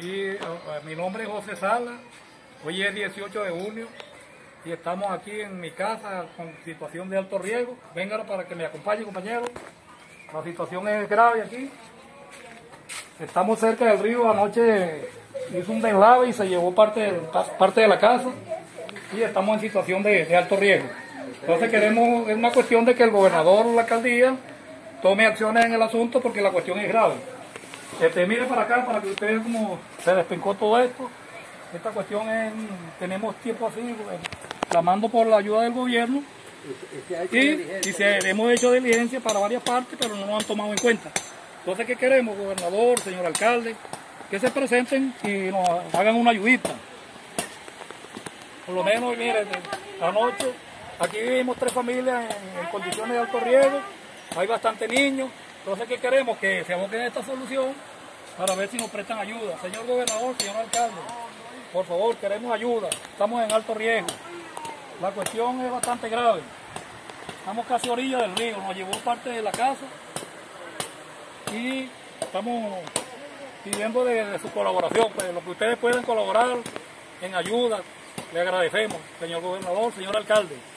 Mi nombre es José Sala, hoy es 18 de junio y estamos aquí en mi casa con situación de alto riesgo. Vengan para que me acompañen, compañeros. La situación es grave aquí. Estamos cerca del río, anoche hizo un deslave y se llevó parte de la casa y estamos en situación de alto riesgo. Entonces es una cuestión de que el gobernador o la alcaldía tome acciones en el asunto porque la cuestión es grave. Mire para acá para que ustedes vean cómo se despencó todo esto. Esta cuestión tenemos tiempo así, clamando por la ayuda del gobierno y hemos hecho diligencia para varias partes, pero no nos han tomado en cuenta. Entonces, ¿qué queremos, gobernador, señor alcalde? Que se presenten y nos hagan una ayudita. Por lo menos, mire, anoche aquí vivimos 3 familias en condiciones de alto riesgo, hay bastantes niños. Entonces, ¿qué queremos? Que se aboquen a esta solución para ver si nos prestan ayuda. Señor gobernador, señor alcalde, por favor, queremos ayuda. Estamos en alto riesgo. La cuestión es bastante grave. Estamos casi a orilla del río, nos llevó parte de la casa y estamos pidiendo de su colaboración. Pues, lo que ustedes puedan colaborar en ayuda, le agradecemos, señor gobernador, señor alcalde.